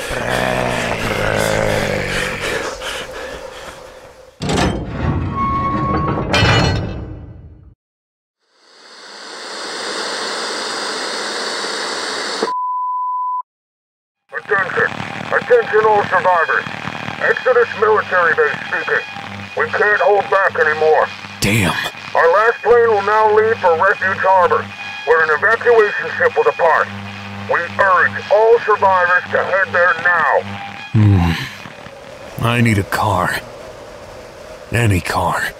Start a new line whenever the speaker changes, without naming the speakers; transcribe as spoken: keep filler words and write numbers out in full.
Attention! Attention all survivors! Exodus military base speaking. We can't hold back anymore.
Damn.
Our last plane will now leave for Refuge Harbor, where an evacuation ship will depart. We urge all survivors to head there now.
Hmm. I need a car. Any car.